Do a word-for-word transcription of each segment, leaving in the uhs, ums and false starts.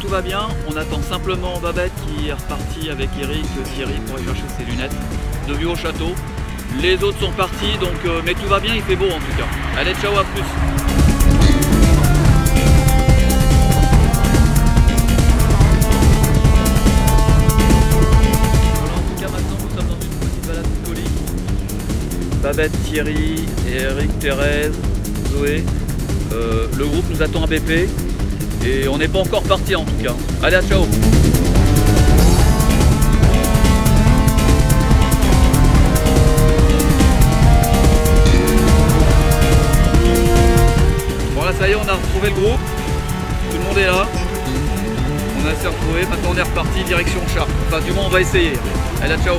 tout va bien. On attend simplement Babette qui est reparti avec Eric, Thierry pour aller chercher ses lunettes de vue au château. Les autres sont partis, donc, euh, mais tout va bien, il fait beau en tout cas. Allez, ciao, à plus. Babette, Thierry, Eric, Thérèse, Zoé. Euh, le groupe nous attend à B P et on n'est pas encore parti en tout cas. Allez, à ciao. Bon là ça y est, on a retrouvé le groupe. Tout le monde est là. On a s'est retrouvé. Maintenant on est reparti direction Chartres. Enfin du moins on va essayer. Allez, à ciao.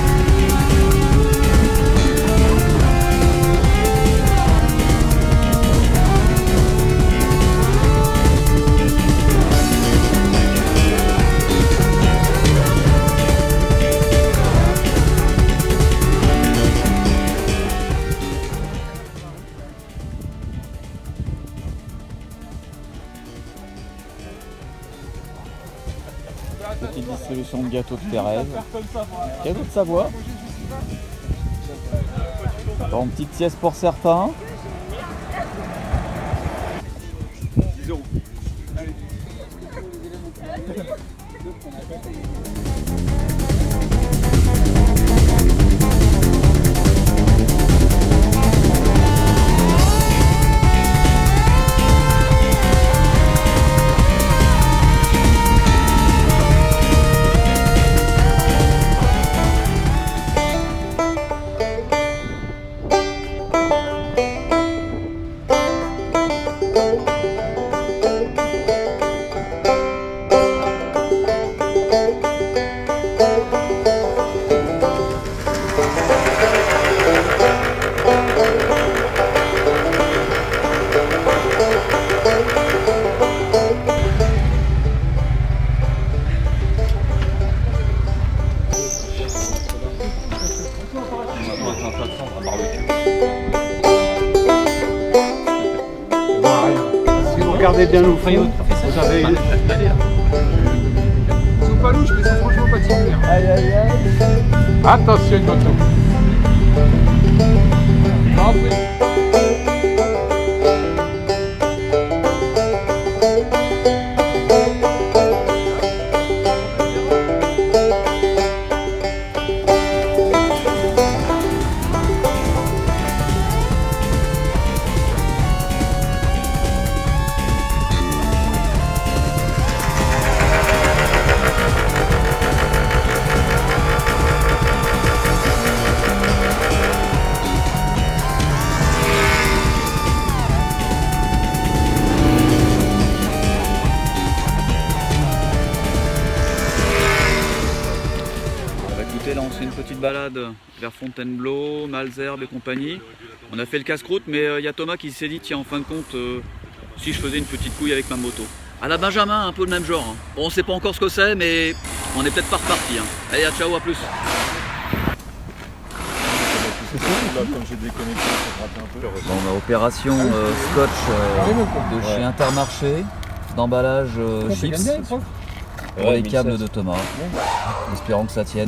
Petite distribution de gâteaux de Thérèse. Gâteau de Savoie. Bon, petite sieste pour certains. dix euros. Regardez bien l'eau, vous avez une... Ils sont pas louches, mais ils sont franchement pas timides. Aïe aïe aïe. Attention, une moto. Là on fait une petite balade vers Fontainebleau, Malesherbes et compagnie. On a fait le casse-croûte, mais il euh, y a Thomas qui s'est dit tiens en fin de compte euh, si je faisais une petite couille avec ma moto. À la Benjamin, un peu le même genre. Hein. Bon, on sait pas encore ce que c'est, mais on est peut-être pas reparti. Hein. Allez, à ciao, à plus. Bon, on a opération euh, scotch euh, de chez Intermarché, d'emballage euh, chips. Pour les câbles de Thomas, espérons que ça tienne.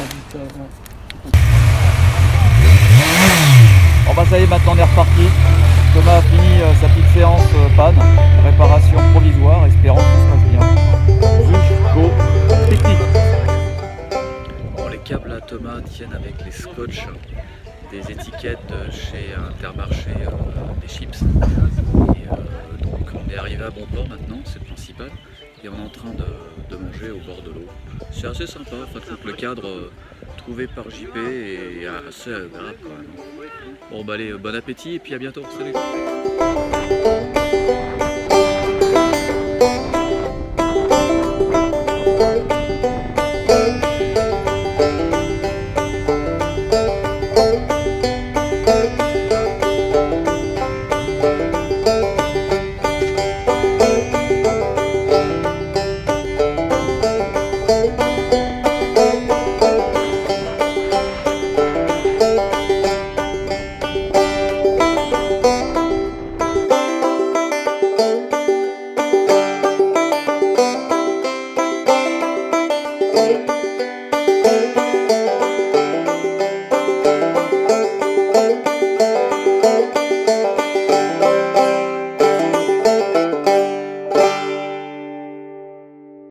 Bon bah ça y est, maintenant on est reparti. Thomas a fini euh, sa petite séance euh, panne, réparation provisoire, espérons que tout se passe bien. Jusqu'au pique-nique. Bon, les câbles à Thomas tiennent avec les scotch des étiquettes de chez Intermarché euh, des chips. Et, euh, donc on est arrivé à bon port maintenant, c'est le principal. Et on est en train de, de manger au bord de l'eau. C'est assez sympa, enfin, je trouve que le cadre euh, trouvé par J P est assez agréable quand même. Bon bah allez, bon appétit et puis à bientôt, salut.